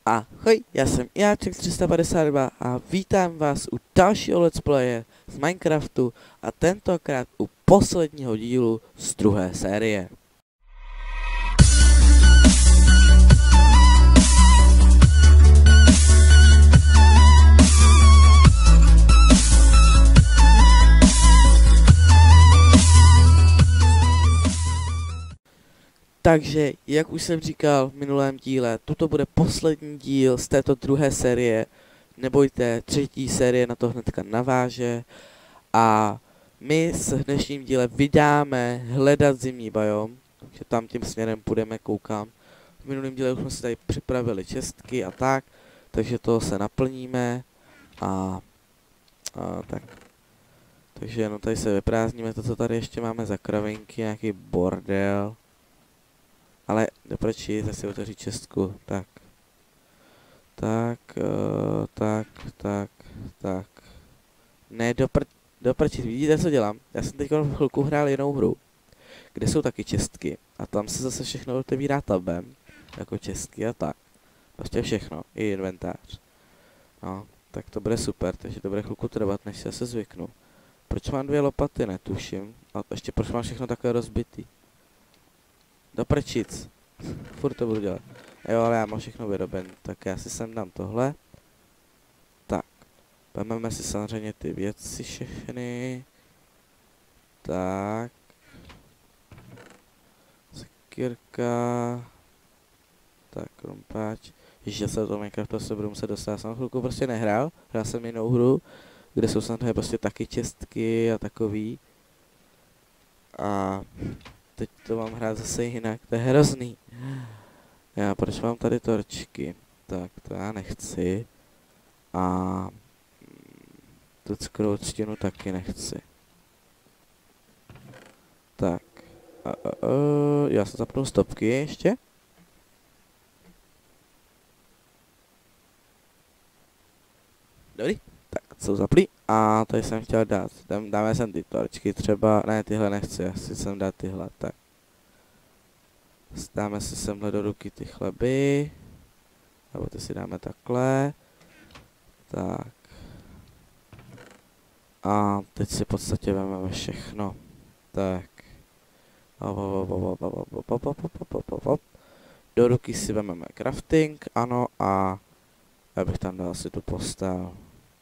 Ahoj, já jsem Jáček 352 a vítám vás u dalšího let's playe z Minecraftu a tentokrát u posledního dílu z druhé série. Takže, jak už jsem říkal v minulém díle, toto bude poslední díl z této druhé série. Nebojte, třetí série na to hnedka naváže. A my se v dnešním díle vydáme hledat zimní biom. Takže tam tím směrem půjdeme, koukám. V minulém díle už jsme si tady připravili čestky a tak. Takže toho se naplníme. Tak. Takže jenom tady se vyprázdníme to, co tady ještě máme za kravinky, nějaký bordel. Ale doprčí, zase otevřít čestku, tak. Ne, doprčit, vidíte, co dělám? Já jsem teď v chvilku hrál jinou hru, kde jsou taky čestky. A tam se zase všechno otevírá tabem, jako čestky a tak. Prostě všechno, i inventář. No, tak to bude super, takže to bude chvilku trvat, než se zvyknu. Proč mám 2 lopaty, netuším. A ještě proč mám všechno takové rozbitý. Do prčic. Furt to budu dělat. Jo, ale já mám všechno vyroben, tak já si sem dám tohle. Tak. Vezmeme si samozřejmě ty věci všechny. Tak. Sekírka. Tak, krompáč. Ježiš, já se do toho Minecraftu se budu muset dostat. Já jsem chvilku prostě nehrál. Hrál jsem jinou hru, kde jsou samozřejmě prostě taky čestky a takový. A teď to mám hrát zase jinak, to je hrozný. Já, proč mám tady torčky? Tak, to já nechci. A tu skroučtinu taky nechci. Tak. Já se zapnu stopky ještě. Dobrý. Tak, jsou zaplý. A tady jsem chtěl dát. Dáme sem ty torčky třeba. Ne, tyhle nechci, já si sem dát tyhle. Tak. Dáme si semhle do ruky ty chleby. Nebo ty si dáme takhle. Tak. A teď si v podstatě vezmeme všechno. Tak. Do ruky si vezmeme crafting, ano, a já bych tam dal asi tu postel.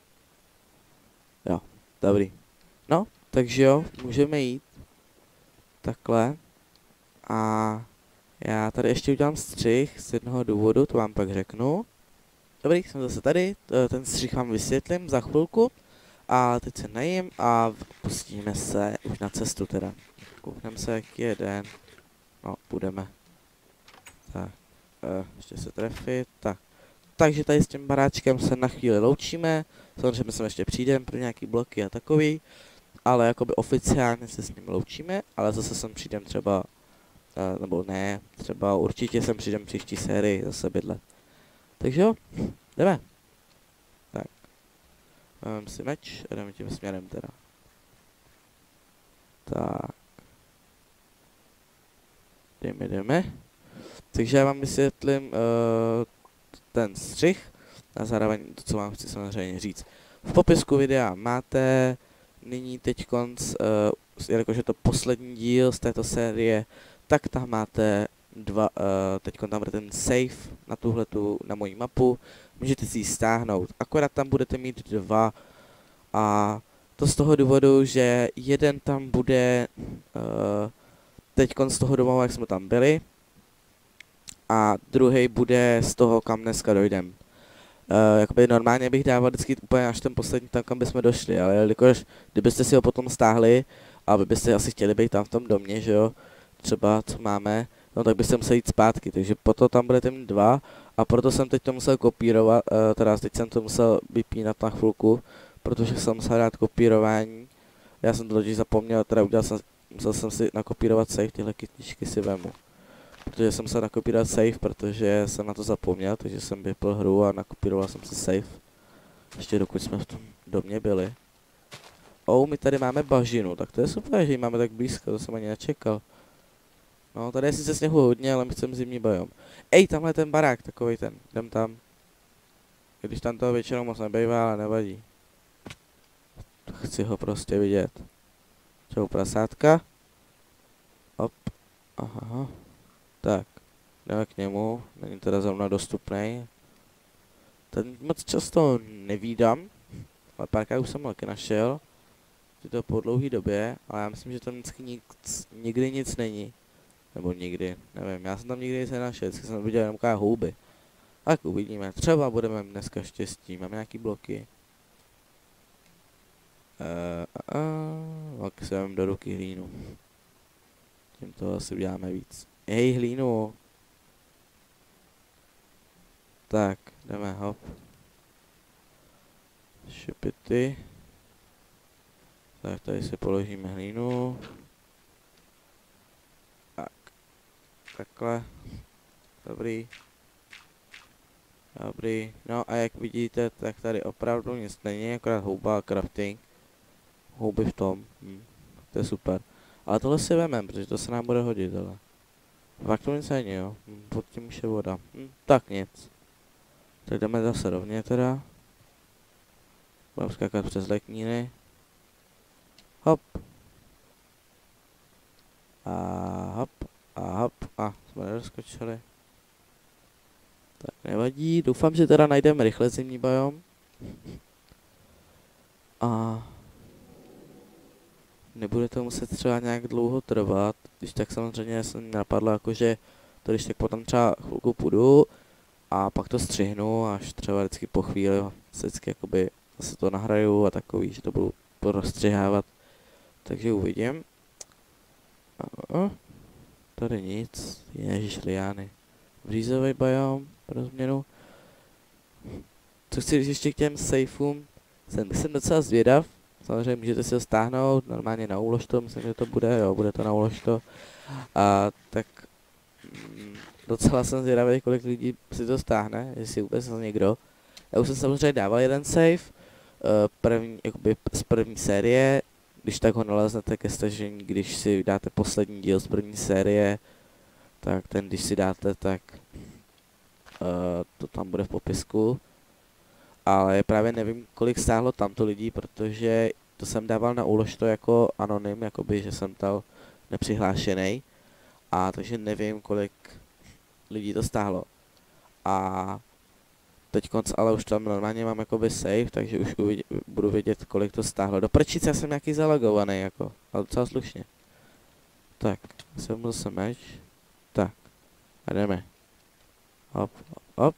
Jo, dobrý. No, takže jo, můžeme jít. Takhle. A já tady ještě udělám střih z jednoho důvodu, to vám pak řeknu. Dobrý, jsem zase tady, ten střih vám vysvětlím za chvilku. A teď se najím a pustíme se už na cestu teda. Koukneme se, jaký je den. No, půjdeme. Tak, ještě se trefit, tak. Takže tady s tím baráčkem se na chvíli loučíme. Samozřejmě my sem ještě přijdeme pro nějaký bloky a takový. Ale jakoby oficiálně se s ním loučíme. Ale zase sem přijdem třeba, nebo ne, třeba určitě sem přijdem příští sérii zase bydlet. Takže jo, jdeme. Tak. Mám si meč a jdeme tím směrem teda. Tak. Jdeme. Takže já vám vysvětlím ten střih a zároveň to, co vám chci samozřejmě říct. V popisku videa máte nyní teď konc, jelikož je to poslední díl z této série, tak tam máte teď tam bude ten save na tuhletu, na moji mapu. Můžete si ji stáhnout, akorát tam budete mít 2 a to z toho důvodu, že jeden tam bude teď z toho domova, jak jsme tam byli, a druhý bude z toho, kam dneska dojdem. Jakoby normálně bych dával vždycky úplně až ten poslední tam, kam bychom došli, ale jelikož kdybyste si ho potom stáhli a vy byste asi chtěli být tam v tom domě, že jo, třeba co máme, no tak byste museli jít zpátky, takže proto tam budete mít 2 a proto jsem teď to musel kopírovat, teda teď jsem to musel vypínat na chvilku, protože jsem musel dát kopírování. Já jsem to totiž zapomněl, teda musel jsem si nakopírovat save, tyhle kytičky si vemu. Protože jsem se nakopíroval save, protože jsem na to zapomněl, takže jsem vypl hru a nakopíroval jsem si save. Ještě dokud jsme v tom domě byli. My tady máme bažinu, tak to je super, že ji máme tak blízko, to jsem ani nečekal. No, tady je sice sněhu hodně, ale my chceme zimní biom. Tamhle je ten barák, takovej ten, jdem tam. Když tam toho většinou moc nebejvá, ale nevadí. Chci ho prostě vidět. Čau prasátka. Hop. Aha. Tak. Jdeme k němu. Není teda zrovna dostupný. Ten moc často nevídám. Ale párkrát už jsem taky našel. Je to po dlouhé době. Ale já myslím, že tam vždycky nikdy nic není. Nebo nikdy. Nevím. Já jsem tam nikdy nic nenašel. Vždycky jsem viděl jenom ká houby. Tak uvidíme. Třeba budeme dneska štěstí. Máme nějaký bloky. Tak si dám do ruky hlínu. Tím toho asi uděláme víc. Hej, hlínu. Tak, jdeme, hop. Šepity. Tak, tady si položíme hlínu. Tak. Takhle. Dobrý. Dobrý. No a jak vidíte, tak tady opravdu nic není, akorát houba a crafting. Houby v tom. To je super. Ale tohle si vemem, protože to se nám bude hodit, ale. Fakt to nic není, jo. Pod tím už je voda. Tak nic. Tak jdeme zase rovně teda. Budeme skákat přes lekníny. Hop. A hop. A hop. A jsme nedoskočili. Tak nevadí. Doufám, že teda najdeme rychle zimní biom. A nebude to muset třeba nějak dlouho trvat. Když tak samozřejmě se mi napadlo, jakože to když tak potom třeba chvilku půjdu a pak to střihnu, až třeba vždycky po chvíli se vždycky jakoby zase to nahraju a takový, že to budu rozstřihávat. Takže uvidím. Tady nic. Ježiš, liány. Vřízový biom pro změnu. Co chci říct ještě k těm safeům, jsem docela zvědav. Samozřejmě můžete si ho stáhnout normálně na úložto, myslím, že to bude, jo, bude to na úložto. A tak docela jsem zvědavý, kolik lidí si to stáhne, jestli vůbec někdo. Já už jsem samozřejmě dával jeden save, jakoby z první série, když tak ho naleznete ke stažení, když si dáte poslední díl z první série, tak ten, když si dáte, tak to tam bude v popisku. Ale právě nevím, kolik stáhlo tamto lidí, protože to jsem dával na úložto jako anonym, jakoby, že jsem dal nepřihlášený. A takže nevím, kolik lidí to stáhlo. A teď ale už tam normálně mám jakoby save, takže už budu vědět, kolik to stáhlo. Do prčice já jsem nějaký zalogovaný, jako, ale docela slušně. Tak, jsem zase meč. Tak, a jdeme. Hop, hop,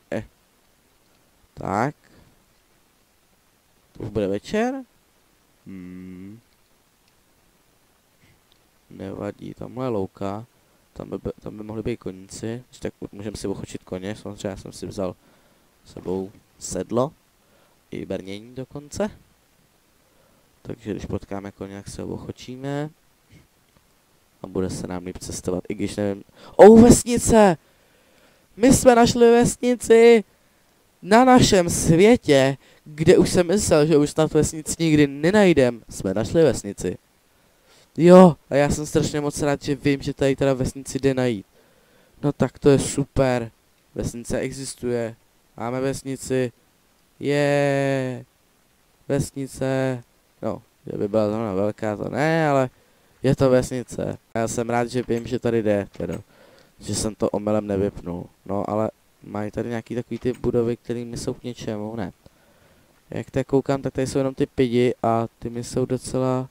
Tak. Už bude večer? Nevadí, tamhle je louka. Tam by mohli být koníci. Tak můžeme si ochočit koně, samozřejmě já jsem si vzal s sebou sedlo. I brnění dokonce. Takže když potkáme koně, tak se ochočíme. A bude se nám líp cestovat, i když nevím. Vesnice! My jsme našli vesnici! Na našem světě, kde už jsem myslel, že už snad vesnici nikdy nenajdem, jsme našli vesnici. Jo, a já jsem strašně moc rád, že vím, že tady teda vesnici jde najít. No tak to je super. Vesnice existuje. Máme vesnici. Vesnice. No, že by byla zrovna velká, to ne, ale je to vesnice. Já jsem rád, že vím, že tady jde, teda. Že jsem to omylem nevypnul. No, ale mají tady nějaký takový ty budovy, které mi jsou k něčemu, ne. Jak tak koukám, tak tady jsou jenom ty pidi a ty mi jsou docela...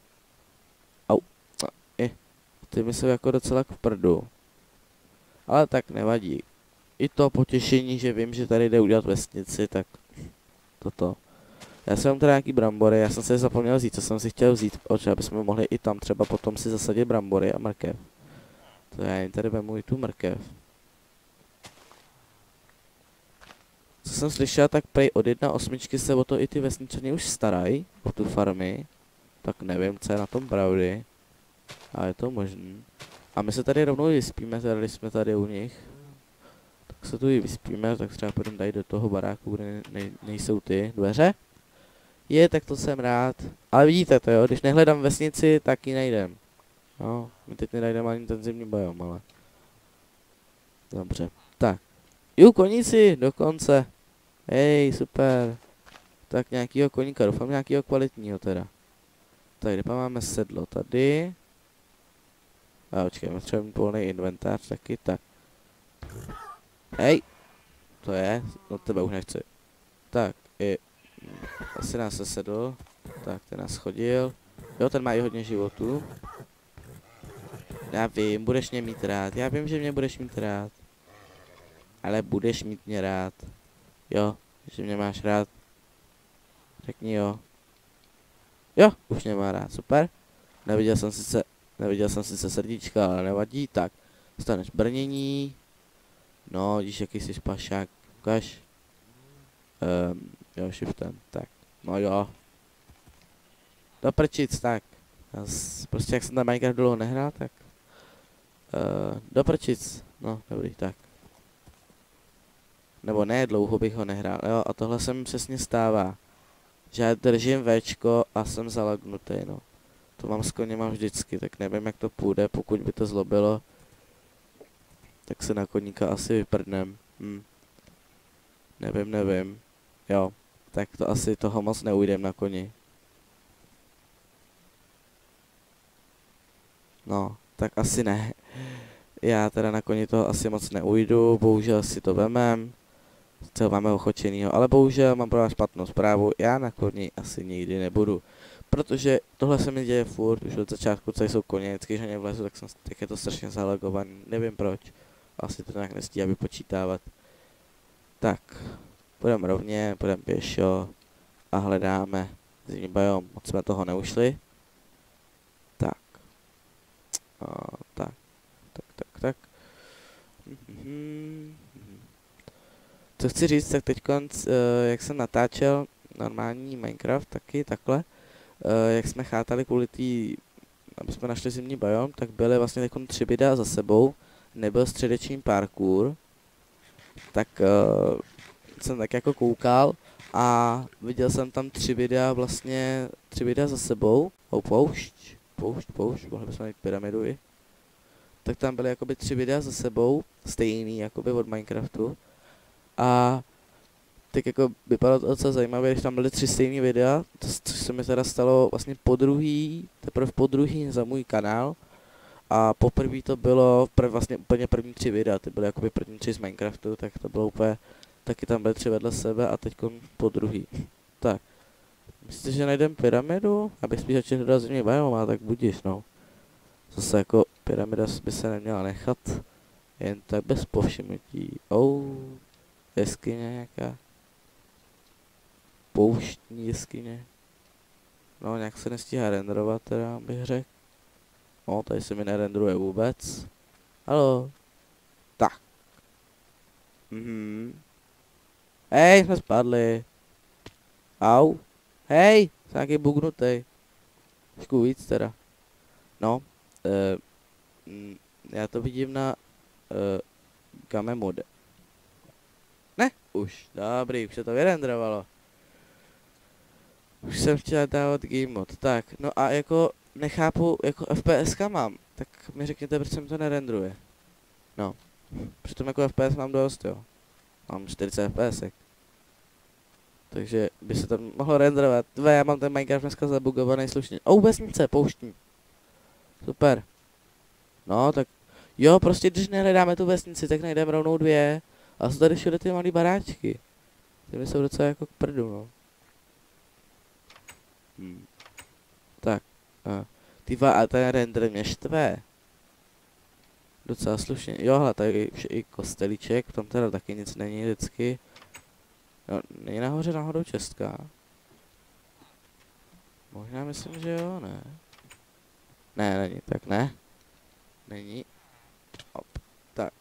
Ty mi jsou jako docela k prdu. Ale tak nevadí. I to potěšení, že vím, že tady jde udělat vesnici, tak toto. Já jsem teda nějaký brambory, já jsem se zapomněl vzít, co jsem si chtěl vzít, aby jsme mohli i tam třeba potom si zasadit brambory a mrkev. To já jen tady vemu i tu mrkev. Co jsem slyšel, tak prej od 1.8 se o to i ty vesničany už starají, o tu farmy. Tak nevím, co je na tom pravdy. Ale je to možný. A my se tady rovnou vyspíme, teda když jsme tady u nich. Tak se tu i vyspíme, tak třeba půjdeme tady do toho baráku, kde nejsou ty dveře. Tak to jsem rád. Ale vidíte to jo, když nehledám vesnici, tak ji najdem. No, my teď nenajdeme ani ten zimní biom, ale... Dobře, tak. Koníci, dokonce. Hej, super. Tak nějakýho koníka, doufám nějakýho kvalitního teda. Tak, kde máme sedlo? Tady. A počkej, třeba mít volný inventář taky, tak. Hej! To je, no tebe už nechci. Tak, asi nás sesedl. Tak, ten nás chodil. Jo, ten má i hodně životů. Já vím, budeš mě mít rád. Já vím, že mě budeš mít rád. Ale budeš mít mě rád. Jo, že mě máš rád. Řekni jo. Jo, už mě má rád, super. Neviděl jsem sice srdíčka, ale nevadí. Tak, dostaneš brnění. No, vidíš, jaký jsi pašák. Ukaž. Jo, shiftem, tak. No jo. Do prčic, tak. Prostě jak jsem tam Minecraft dlouho nehrál, tak. Do prčic. No, dobrý, tak. Nebo ne, dlouho bych ho nehrál, jo, a tohle se mi přesně stává. Že já držím Včko a jsem zalagnutý, no. To mám s koněma vždycky, tak nevím, jak to půjde, pokud by to zlobilo. Tak se na koníka asi vyprdnem. Nevím. Jo, tak to asi toho moc neujdem na koni. No, tak asi ne. Já teda na koni toho asi moc neujdu, bohužel si to vemem. Co máme ochočenýho, ale bohužel mám pro vás špatnou zprávu, já na koni asi nikdy nebudu. Protože tohle se mi děje furt, už od začátku, co jsou koně, vždycky, že nevlezu, tak je to strašně zalagovaný, nevím proč. Asi to nějak nestíhá vypočítávat. Tak, půjdeme rovně, půjdeme pěšo a hledáme zimní biom, moc jsme toho neušli. Tak. Tak. Co chci říct, tak teďkonc, jak jsem natáčel normální Minecraft, taky takhle, jak jsme chátali kvůli aby jsme našli zimní biom, tak byly vlastně teďkon 3 videa za sebou, nebyl středeční parkour, tak jsem tak jako koukal a viděl jsem tam 3 videa za sebou, poušť, mohli bychom mít pyramidu i. Tak tam byly jakoby 3 videa za sebou, stejný jakoby od Minecraftu. A tak jako vypadalo to docela zajímavé, když tam byly 3 stejné videa, což se mi teda stalo vlastně teprve po druhý za můj kanál. A poprvé to bylo vlastně úplně první 3 videa, ty byly jakoby první 3 z Minecraftu, tak to bylo úplně, taky tam byly 3 vedle sebe a teď po druhý. Tak, myslíte, že najdeme pyramidu? Abych spíš radši hledal zimní biom, ale tak budíš, no. Zase jako pyramida by se neměla nechat jen tak bez povšimnutí. Jeskyně nějaká. Pouštní jeskyně. No, nějak se nestíhá renderovat teda, bych řekl. No, tady se mi nerendruje vůbec. Haló. Tak. Hej, jsme spadli. Au. Hej, jsem nějaký bugnutej. Trošku víc teda. No. Já to vidím na game mode. Ne, už, dobrý, už se to vyrendrovalo. Už jsem chtěl dávat game mod, tak, no a jako nechápu, jako FPSka mám, tak mi řekněte, proč se mi to nerendruje. No, přitom jako FPS mám dost, jo. Mám 40 FPSek. Takže by se to mohlo renderovat. Já mám ten Minecraft dneska zabugovaný slušně. Vesnice, pouštní. Super. No, tak, jo, prostě když nehledáme tu vesnici, tak najdeme rovnou 2. A jsou tady všude ty malý baráčky. Ty jsou docela jako k prdu, no. Tak. A ten render mě štve. Docela slušně. Jo, hele, tady už je i kostelíček, tam teda taky nic není vždycky. No, není nahoře náhodou čestka. Možná myslím, že jo, ne. Ne, není, tak ne. Není. Tak.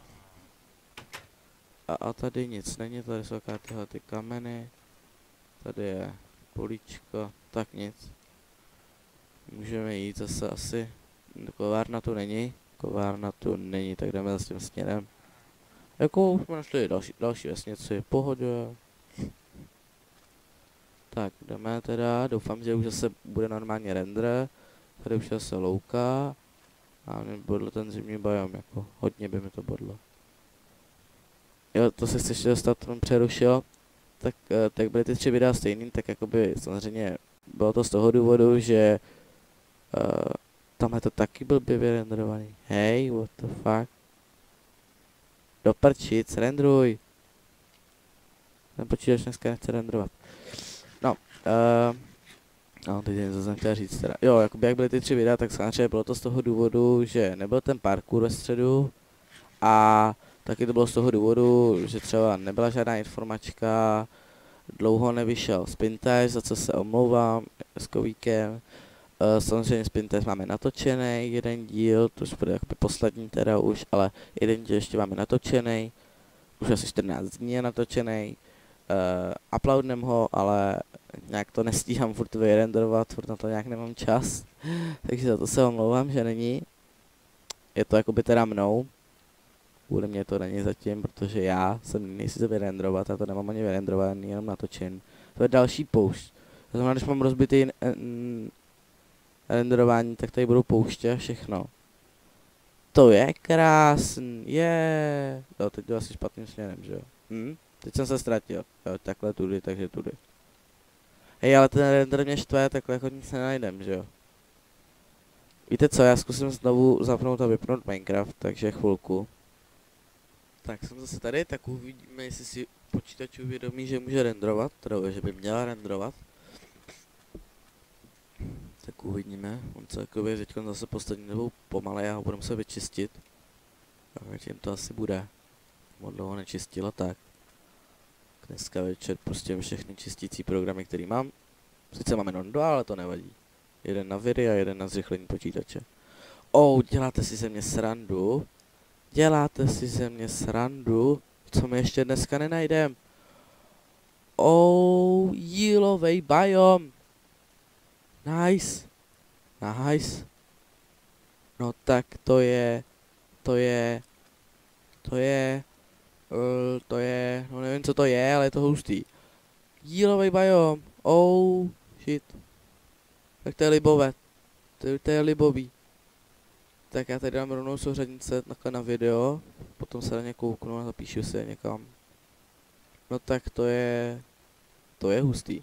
A tady nic není, tady jsou tyhle ty kameny. Tady je políčko, tak nic. Můžeme jít zase asi. Kovárna tu není, tak jdeme s tím směrem. Jako už jsme našli další vesnici, pohodě. Tak, jdeme teda, doufám, že už zase bude normálně render. Tady už zase louka. A mě bodl ten zimní biom, jako hodně by mi to bodlo. Jo, to se chci ještě dostat, on přerušil. tak tak byly ty 3 videa stejný, tak jakoby samozřejmě bylo to z toho důvodu, že tamhle to taky byl vyrenderovaný. Hej, what the fuck. Do prčic, rendruj. Ten počítač dneska nechce renderovat. No, no, teď něco jsem chtěl říct teda. Jo, jakoby jak byly ty 3 videa, tak samozřejmě bylo to z toho důvodu, že nebyl ten parkour ve středu. A taky to bylo z toho důvodu, že třeba nebyla žádná informačka, dlouho nevyšel Spintest, za co se omlouvám, s Kovíkem. Samozřejmě Spintest máme natočený jeden díl, to bude jakoby poslední teda už, ale jeden díl ještě máme natočený. Už asi 14 dní je natočený. Uploadnem ho, ale nějak to nestíhám furt vyrenderovat, furt na to nějak nemám čas. Takže za to se omlouvám, že není. Je to jakoby teda mnou. Kvůli mě to není zatím, protože já jsem nejsi to vyrenderovat, já to nemám ani vyrenderovaný, jenom natočen. To je další poušť. To znamená, když mám rozbitý renderování, tak tady budu pouštět všechno. To je krásný, je. Jo, teď jdu asi špatným směrem, že jo. Teď jsem se ztratil. Jo, takhle tudy, takže tudy. Hej, ale ten render mě štve, takhle jako nic nenajdem, že jo. Víte co, já zkusím znovu zapnout a vypnout Minecraft, takže chvilku. Tak jsem zase tady, tak uvidíme, jestli si počítač uvědomí, že může renderovat, teda že by měla renderovat. Tak uvidíme, on se jakoby teď zase poslední dobou pomalej, já ho budu muset vyčistit. Tak tím to asi bude. Moc dlouho nečistilo, tak. Dneska večer prostě všechny čistící programy, který mám. Sice máme non 2, ale to nevadí. Jeden na viry a jeden na zrychlení počítače. Děláte si ze mě srandu. Děláte si ze mě srandu. Co my ještě dneska nenajdem? Jílovej biom. Nice. Nice. No tak to je, no nevím co to je, ale je to hustý. Jílovej biom. Shit. Tak to je libové. To je libový. Tak já tady dám rovnou souřadnice takhle na video, potom se na ně kouknu a zapíšu si je někam. No tak to je hustý.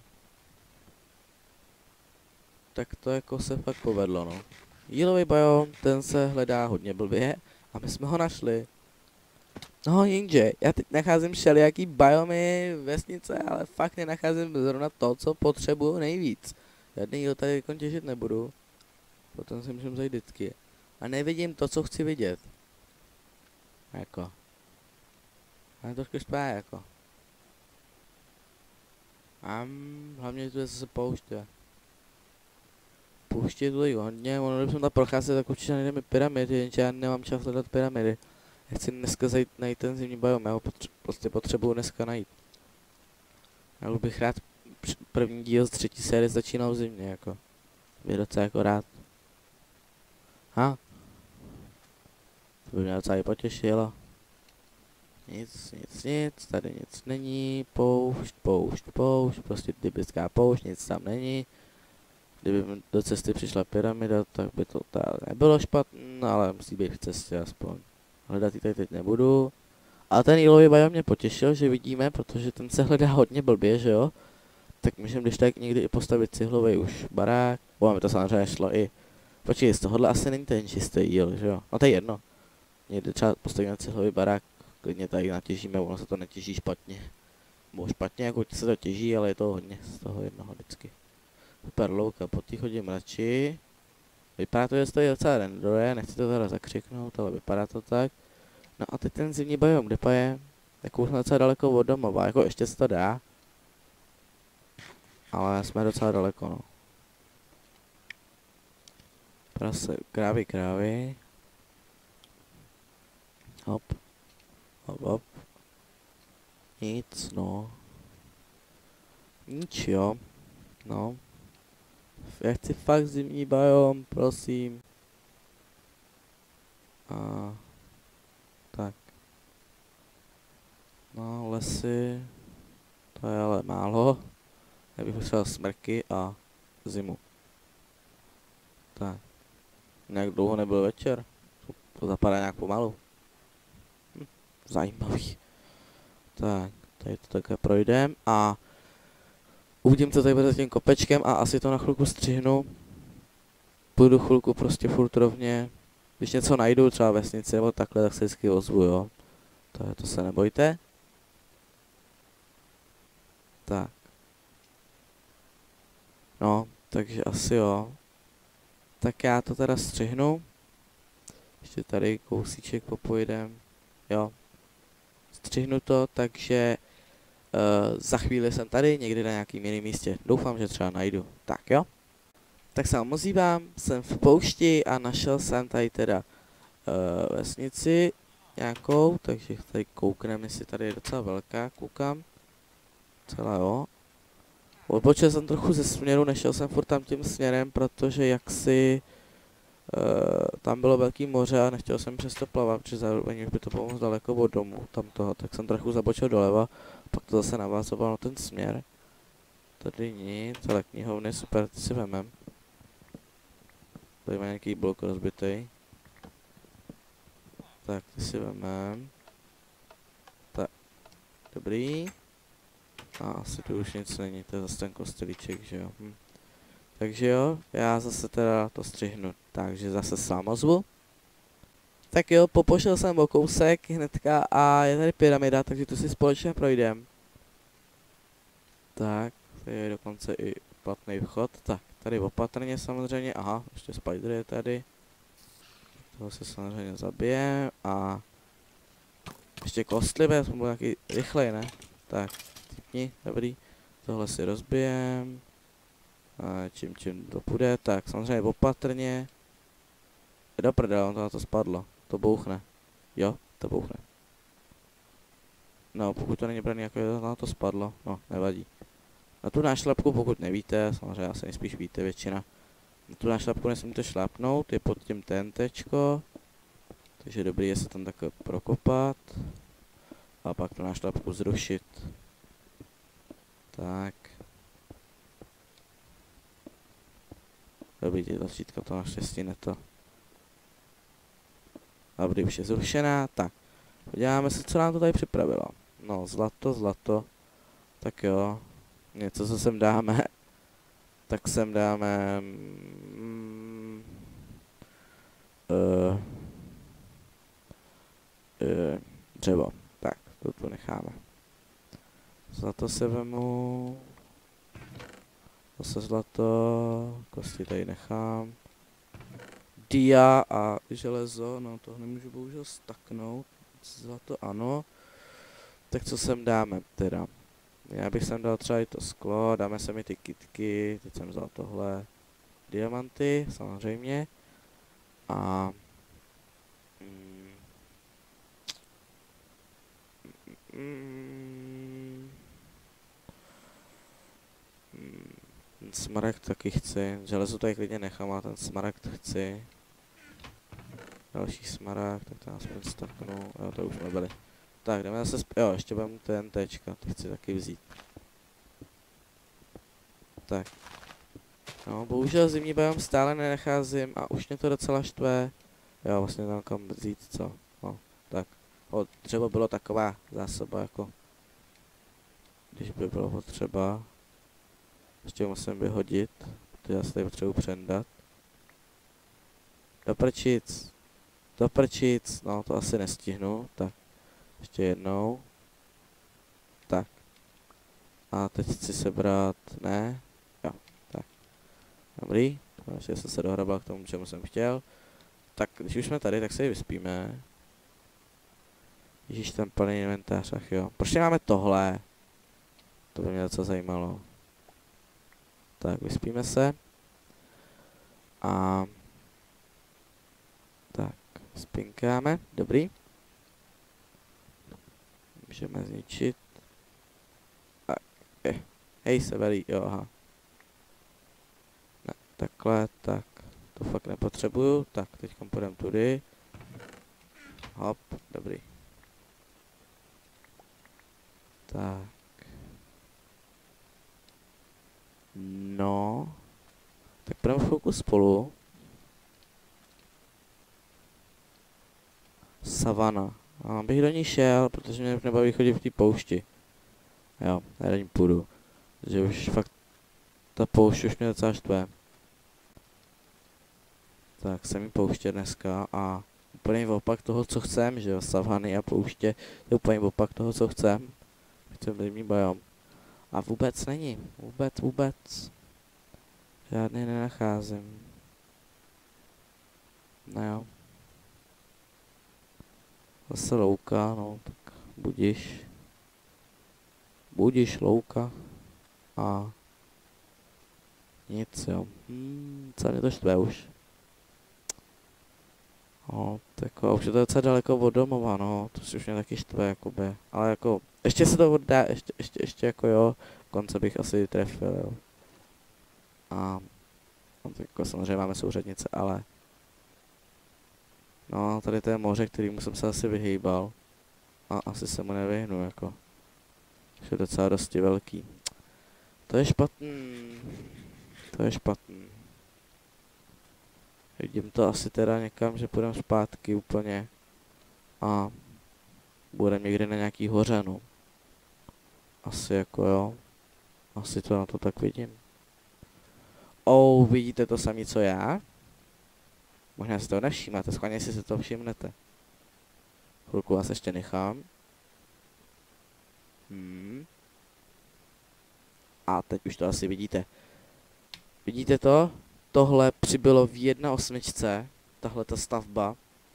Tak to jako se fakt povedlo, no. Jílový biom, ten se hledá hodně blbě a my jsme ho našli. No jenže, já teď nacházím všelijaký biomy vesnice, ale fakt nenacházím zrovna to, co potřebuju nejvíc. Žádný jíl tady těžit nebudu, potom si můžeme zajít vždycky. A nevidím to, co chci vidět. Jako. Ale trošku štve, jako. Hlavně tu je zase pouště. Pouště je tu hodně, ono když jsem tam procházet, tak určitě najdeme pyramidy, jenže já nemám čas hledat pyramidy. Já chci dneska zajít najít ten zimní biom, já ho prostě potřebuju dneska najít. Já bych rád první díl z 3. série začínal v zimě, jako. Bych docela jako rád. To by mě docela i potěšilo. Nic, tady nic není, poušť, prostě tybická poušť, nic tam není. Kdyby do cesty přišla pyramida, tak by to nebylo špatné, ale musí být v cestě aspoň. Hledat ji tady teď nebudu. A ten jílový biom mě potěšil, že vidíme, protože ten se hledá hodně blbě, že jo? Tak můžeme když tak někdy i postavit cihlový už barák. Máme to samozřejmě šlo i. Počkej, z tohohle asi není ten čistý jíl, že jo? No to je jedno. Někdy třeba postavíme cihlový barák, klidně tady natěžíme, ono se to netěží špatně. Bo špatně, jako se to těží, ale je to hodně z toho jednoho vždycky. Super louka, po té chodím radši. Vypadá to, že se to je docela renderuje, nechci to teda zakřiknout, ale vypadá to tak. No a teď ten zimní biom, kde pa je? Jako už jsme docela daleko od domova, jako ještě se to dá. Ale jsme docela daleko, no. Prase, krávy. Hop. Nic, no. Nic, jo. No. Já chci fakt zimní biom, prosím. Tak. No, lesy. To je ale málo. Já bych potřeboval smrky a zimu. Tak. Nějak dlouho nebyl večer. To zapadá nějak pomalu. Zajímavý. Tak, Tady to takhle projdem a uvidím, co tady bude za tím kopečkem a asi to na chvilku střihnu. Půjdu chvilku prostě furt rovně. Když něco najdu, třeba vesnici nebo takhle, tak se vždycky ozvu, jo. To se nebojte. Tak. No, takže asi jo. Tak já to teda střihnu. Ještě tady kousíček popojdem. Jo. Střihnu to, takže za chvíli jsem tady, někdy na nějakým jiném místě. Doufám, že třeba najdu. Tak jo. Tak se vám ozývám, jsem v poušti a našel jsem tady teda vesnici nějakou, takže tady koukneme, jestli tady je docela velká, koukám. Celá jo. Odbočil jsem trochu ze směru, nešel jsem furt tam tím směrem, protože jaksi tam bylo velký moře a nechtěl jsem přes to plavat, protože zároveň už by to bylo moc daleko od domu, tam toho, tak jsem trochu zabočil doleva, pak to zase navázoval na ten směr. Tady nic, ale knihovny, super, ty si vemem. Tady má nějaký blok rozbitý. Tak, ty si vemem. Tak, dobrý. A asi tu už nic není, to je zase ten kostelíček, že jo. Takže jo, já zase teda to střihnu, takže zase s vám ozvu. Tak jo, popošel jsem o kousek hnedka a je tady pyramida, takže tu si společně projdem. Tak, tady je dokonce i platný vchod, tak, tady opatrně samozřejmě, aha, ještě spider je tady. Toho se samozřejmě zabijem a ještě kostlivé, jsem byl nějaký rychlej, ne? Tak, tipni, dobrý, tohle si rozbijem. A čím to půjde, tak samozřejmě opatrně. Do prdele, on to na to spadlo, to bouchne. Jo, to bouchne. No, pokud to není braný, jako je to na to spadlo, no, nevadí. Na tu nášlapku, pokud nevíte, samozřejmě asi nejspíš víte většina. Na tu nášlapku nesmíte šlápnout, je pod tím TNTčko. Takže dobrý je se tam takhle prokopat. A pak tu nášlapku zrušit. Tak. Dobrý, tlačítka to naštěstí neto. Dobrý, už je zrušená, tak. Podíváme se, co nám to tady připravilo. No, zlato. Tak jo. Něco, co sem dáme. Tak sem dáme... dřevo. Tak, to tu necháme. Zlato se vemu. Zase zlato. Kosti tady nechám. Dia a železo, no to nemůžu bohužel staknout. Zlato ano. Tak co sem dáme teda? Já bych sem dal třeba i to sklo, dáme sem i ty kytky, teď jsem vzal tohle. Diamanty, samozřejmě. A... Smaragd taky chci, železo tady klidně nechám, a ten smaragd chci. Další smaragd, tak to aspoň staknu, jo, to už jsme byli. Tak, jdeme zase, jo, ještě budeme TNTčka, ty chci taky vzít. Tak. No, bohužel zimní biom stále nenacházím a už mě to docela štve. Jo, vlastně tam kam vzít, co? No, tak. O, dřevo bylo taková zásoba, jako... Když by bylo potřeba. Ještě musím vyhodit, protože já se tady potřebuji přendat. Do prčic, no to asi nestihnu, tak. Ještě jednou. Tak. A teď chci sebrat, ne? Jo, tak. Dobrý, ještě jsem se dohrabal k tomu, čemu jsem chtěl. Tak, když už jsme tady, tak se ji vyspíme. Ježíš, ten plný inventář, ach jo. Proč máme tohle? To by mě docela zajímalo. Tak, vyspíme se. A... Tak, spinkáme, dobrý. Můžeme zničit. A, hej, severý, jo, aha. Ne, takhle, tak. To fakt nepotřebuju. Tak, teď půjdeme tudy. Hop, dobrý. Tak. No. Tak půjdeme chvilku spolu. Savana. A bych do ní šel, protože mě nebaví chodit v té poušti. Jo, já do ní půjdu. Že už fakt ta poušť už mě docela štve. Tak jsem jí pouště dneska a úplně opak toho, co chcem, že jo, savany a pouště, je úplně opak toho, co chcem. Chcem rybní biom. A vůbec není, vůbec. Žádný nenacházím. No jo. Zase louka, no, tak budiš louka. A nic, jo. Co mě to štve už. No, tak už je to docela daleko od domova, no, to si už mě taky štve, jakoby. Ale jako, ještě se to oddá, ještě jako jo, konce bych asi trefil, jo. A, no, tak jako samozřejmě máme souřadnice, ale. No, tady to je moře, kterýmu jsem se asi vyhýbal. A asi se mu nevyhnu, jako. Je docela dosti velký. To je špatný. Vidím to asi teda někam, že půjdeme zpátky úplně. A budeme někde na nějaký hoře, no. Asi jako jo. Asi to na to tak vidím. Vidíte to samé, co já? Možná si to nevšímáte, schválně si to všimnete. Chvilku vás ještě nechám. A teď už to asi vidíte. Vidíte to? Tohle přibylo v 1.8, tahle ta stavba.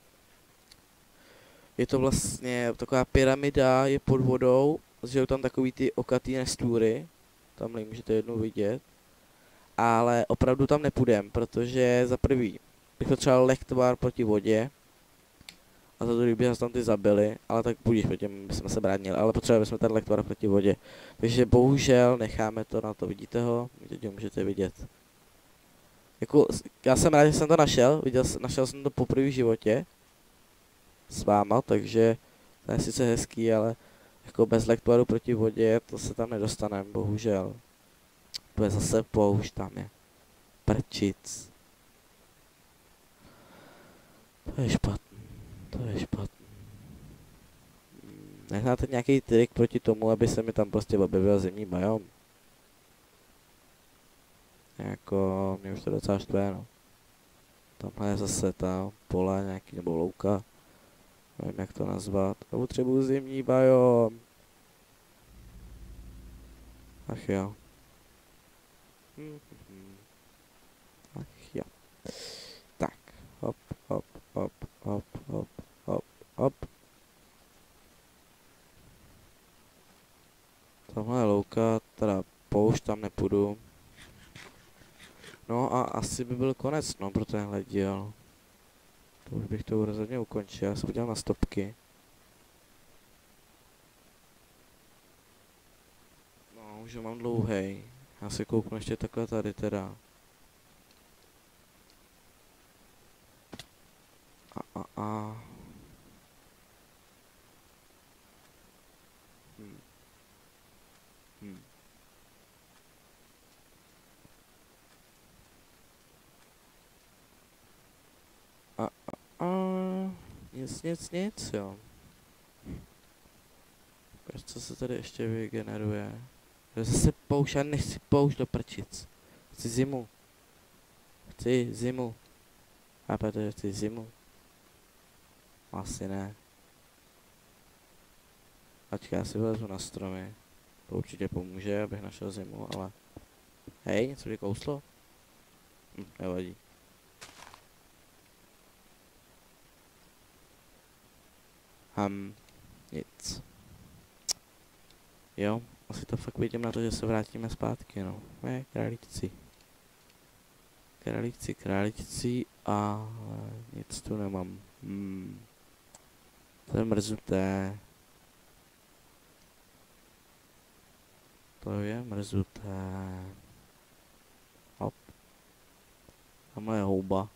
Je to vlastně taková pyramida, je pod vodou, jsou tam takový ty okatý nestůry, tamhle můžete jednou vidět. Ale opravdu tam nepůjdem, protože za prvý bych potřeboval lechtvar proti vodě. A za druhý by nás tam ty zabili, ale tak budíš, proti bychom se bránili, ale potřebovali bychom ten lechtvar proti vodě. Takže bohužel necháme to na to, vidíte ho? Teď ho můžete vidět. Jako, já jsem rád, že jsem to našel, našel jsem to poprvé v životě s váma, takže to je sice hezký, ale jako bez lektvaru proti vodě to se tam nedostaneme, bohužel. To je zase poušť, tam je prčic. To je špatný. Neznáte nějaký trik proti tomu, aby se mi tam prostě objevil zimní biom? Jako, mě už to docela štve, no. Tamhle je zase ta pole nějaký, nebo louka. Nevím, jak to nazvat. A potřebuji zimní biom. Ach jo. Ach jo. Tak, hop. Tamhle je louka, teda poušť, tam nepůjdu. No a asi by byl konec, no, pro tenhle díl. To už bych to rozhodně ukončil, já se podívám na stopky. No, už ho mám dlouhej. Já si kouknu ještě takhle tady teda. Nic, jo. Ukaž, co se tady ještě vygeneruje. Zase poušť, já nechci poušť do prčic. Chci zimu. Chápete, chci zimu. Asi ne. Ačka já si vylezu na stromy. To určitě pomůže, abych našel zimu, ale. Hej, něco mi kouslo? Nevadí. Nic. Jo, asi to fakt vidím na to, že se vrátíme zpátky, no. Králíci a nic tu nemám. To je mrzuté. Hop. Tamhle je houba.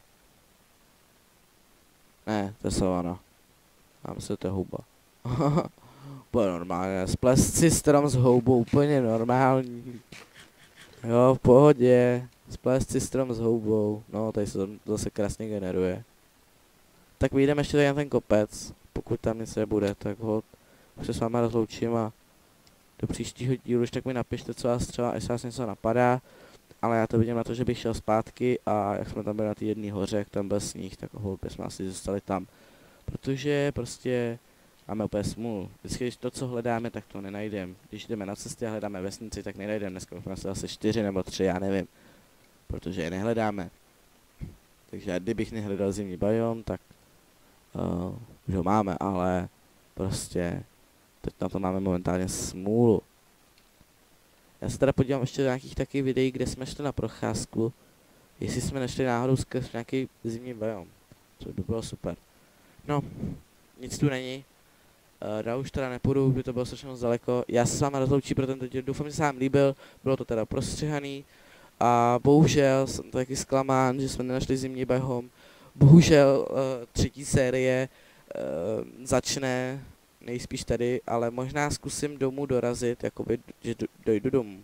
Ne, to je savana. Já myslím, že to je houba. Úplně normálně, splést si strom s houbou, úplně normální. Jo, v pohodě. Splést si strom s houbou. No, tady se to zase krásně generuje. Tak vyjdeme ještě tady na ten kopec. Pokud tam nic nebude, tak ho se s váma rozloučím a do příštího dílu, už tak mi napište, co vás třeba, jestli vás něco napadá, ale já to vidím na to, že bych šel zpátky a jak jsme tam byli na té jedné hoře, jak tam byl sníh, tak bychom asi zůstali tam. Protože prostě máme úplně smůlu. Vždycky, když to, co hledáme, tak to nenajdeme. Když jdeme na cestě a hledáme vesnici, tak nenajdeme. Dneska jsme asi zase 4 nebo 3, já nevím. Protože je nehledáme. Takže kdybych nehledal zimní biom, tak už ho máme, ale prostě teď na to máme momentálně smůlu. Já se teda podívám ještě do nějakých takových videí, kde jsme šli na procházku, jestli jsme nešli náhodou skrz nějaký zimní biom. To by bylo super. No, nic tu není. Dál už teda nepůjdu, by to bylo strašně moc daleko. Já se s vámi rozloučím pro tento díl, doufám, že se vám líbil, bylo to teda prostřihaný. A bohužel jsem taky zklamán, že jsme nenašli zimní biom. Bohužel třetí série začne nejspíš tady, ale možná zkusím domů dorazit, jakoby, že dojdu domů.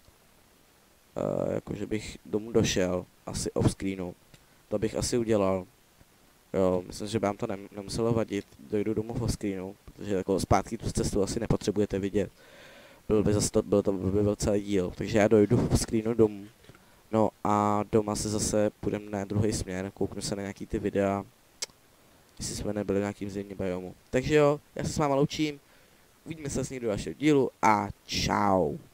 Jakože bych domů došel, asi off screenu. To bych asi udělal. Jo, myslím, že by vám to nemuselo vadit, dojdu domů off screenu, protože jako zpátky tu cestu asi nepotřebujete vidět. Byl to by celý díl, takže já dojdu off screenu domů. No a doma se zase půjdeme na druhý směr, kouknu se na nějaký ty videa, jestli jsme nebyli v nějakým zimním biomu. Takže jo, já se s váma loučím, uvidíme se s někdo dalšího dílu a čau.